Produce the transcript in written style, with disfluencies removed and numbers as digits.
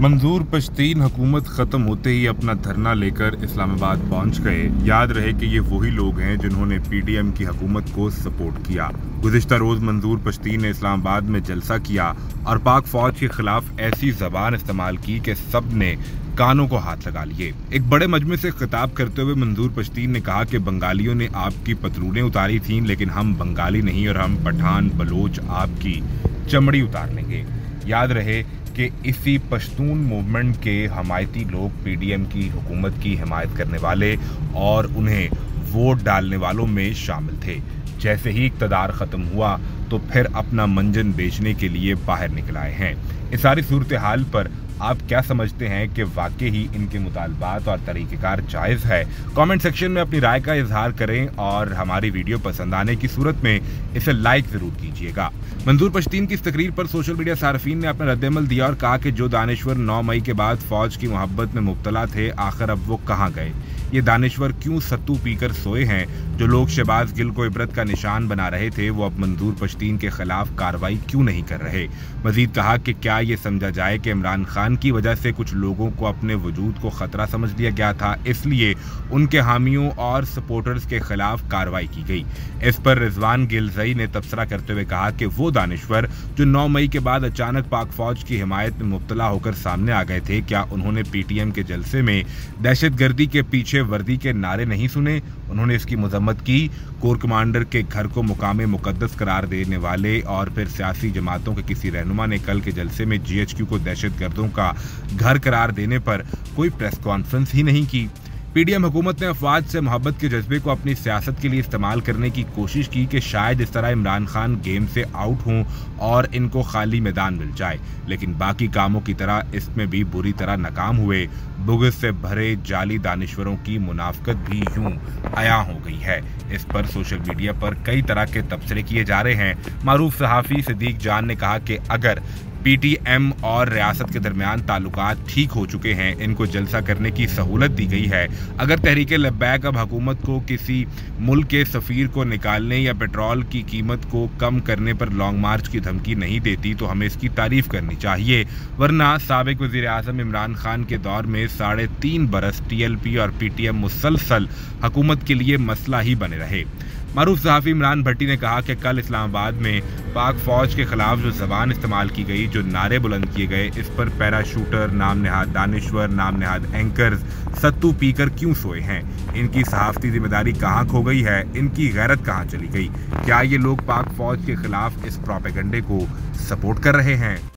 मंजूर पश्तीन हुकूमत ख़त्म होते ही अपना धरना लेकर इस्लामाबाद पहुंच गए। याद रहे कि ये वही लोग हैं जिन्होंने पीडीएम की हुकूमत को सपोर्ट किया। गुज़िश्ता रोज़ मंजूर पश्तीन ने इस्लामाबाद में जलसा किया और पाक फौज के खिलाफ ऐसी ज़बान इस्तेमाल की कि सब ने कानों को हाथ लगा लिए। एक बड़े मजमे से खिताब करते हुए मंजूर पश्तीन ने कहा कि बंगालियों ने आपकी पतलूनें उतारी थीं, लेकिन हम बंगाली नहीं और हम पठान बलोच आपकी चमड़ी उतार लेंगे। याद रहे कि इसी पश्तून मूवमेंट के हमायती लोग पीडीएम की हुकूमत की हिमायत करने वाले और उन्हें वोट डालने वालों में शामिल थे। जैसे ही इक़्तिदार ख़त्म हुआ तो फिर अपना मंजन बेचने के लिए बाहर निकल आए हैं। इस सारी सूरत हाल पर आप क्या समझते हैं कि वाकई ही इनके मुतालबात और तरीक़ेकार जायज़ है? कमेंट सेक्शन में अपनी राय का इजहार करें और हमारी वीडियो पसंद आने की सूरत में इसे लाइक ज़रूर कीजिएगा। मंजूर पश्तीन की इस तकरीर पर सोशल मीडिया सार्फिन ने अपना रद्द-ए-अमल दिया और कहा कि जो दानिश्वर 9 मई के बाद फौज की मोहब्बत में मुब्तला थे, आखिर अब वो कहाँ गए? ये दानिश्वर क्यों सत्तू पीकर सोए हैं? जो लोग शहबाज गिल को इबरत का निशान बना रहे थे, वो अब मंजूर पश्तीन के खिलाफ कार्रवाई क्यों नहीं कर रहे? मजीद कहा कि क्या ये समझा जाए कि इमरान खान की वजह से कुछ लोगों को अपने वजूद को खतरा समझ लिया गया था, इसलिए उनके हामियों और सपोर्टर्स के खिलाफ कार्रवाई की गई। इस पर रिजवान गिलज़ई ने तबसरा करते हुए कहा कि वो दानिश्वर जो 9 मई के बाद अचानक पाक फौज की हिमायत में मुब्तला होकर सामने आ गए थे, क्या उन्होंने पीटीएम के जलसे में दहशतगर्दी के पीछे वर्दी के नारे नहीं सुने? उन्होंने इसकी मजम्मत की। कोर कमांडर के घर को मुकामे मुकद्दस करार देने वाले और फिर सियासी जमातों के किसी रहनुमा ने कल के जलसे में जीएचक्यू को दहशतगर्दों का घर करार देने पर कोई प्रेस कॉन्फ्रेंस ही नहीं की। पीडीएम हुकूमत ने अफवाज से मोहब्बत के जज्बे को अपनी सियासत के लिए इस्तेमाल करने की कोशिश की कि शायद इस तरह इमरान खान गेम से आउट हों और इनको खाली मैदान मिल जाए, लेकिन बाकी कामों की तरह इसमें भी बुरी तरह नाकाम हुए। बुग़्ज़ से भरे जाली दानिश्वरों की मुनाफकत भी यूं अया हो गई है। इस पर सोशल मीडिया पर कई तरह के तबसरे किए जा रहे हैं। मारूफ सहाफ़ी सिद्दीक जान ने कहा कि अगर पीटीएम और रियासत के दरमियान ताल्लुकात ठीक हो चुके हैं, इनको जलसा करने की सहूलत दी गई है, अगर तहरीके लब्बैक अब हुकूमत को किसी मुल्क के सफ़ीर को निकालने या पेट्रोल की कीमत को कम करने पर लॉन्ग मार्च की धमकी नहीं देती तो हमें इसकी तारीफ करनी चाहिए, वरना साबिक वज़ीर आज़म इमरान खान के दौर में 3.5 बरस टीएलपी और पीटीएम मुसलसल हुकूमत के लिए मसला ही बने रहे। मारूफ सहाफ़ी इमरान भट्टी ने कहा कि कल इस्लामाबाद में पाक फौज के खिलाफ जो ज़बान इस्तेमाल की गई, जो नारे बुलंद किए गए, इस पर पैराशूटर, नाम नहाद दानिश्वर, नाम नहाद एंकर्स सत्तू पीकर क्यों सोए हैं? इनकी सहाफ़ती जिम्मेदारी कहाँ खो गई है? इनकी गैरत कहाँ चली गई? क्या ये लोग पाक फौज के खिलाफ इस प्रोपेगेंडे को सपोर्ट कर रहे हैं?